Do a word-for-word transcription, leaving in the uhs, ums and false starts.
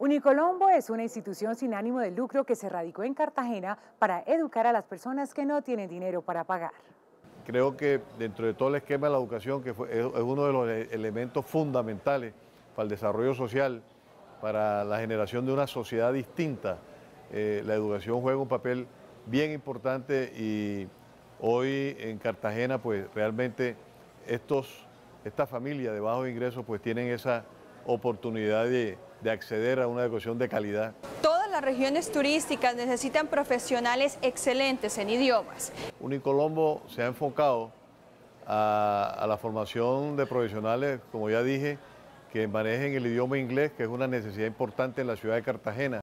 Unicolombo es una institución sin ánimo de lucro que se radicó en Cartagena para educar a las personas que no tienen dinero para pagar. Creo que dentro de todo el esquema de la educación, que fue, es, es uno de los e- elementos fundamentales para el desarrollo social, para la generación de una sociedad distinta, eh, la educación juega un papel bien importante y hoy en Cartagena pues realmente estos, esta familia de bajos ingresos pues tienen esa oportunidad de, de acceder a una educación de calidad. Todas las regiones turísticas necesitan profesionales excelentes en idiomas. Unicolombo se ha enfocado a, a la formación de profesionales, como ya dije, que manejen el idioma inglés, que es una necesidad importante en la ciudad de Cartagena.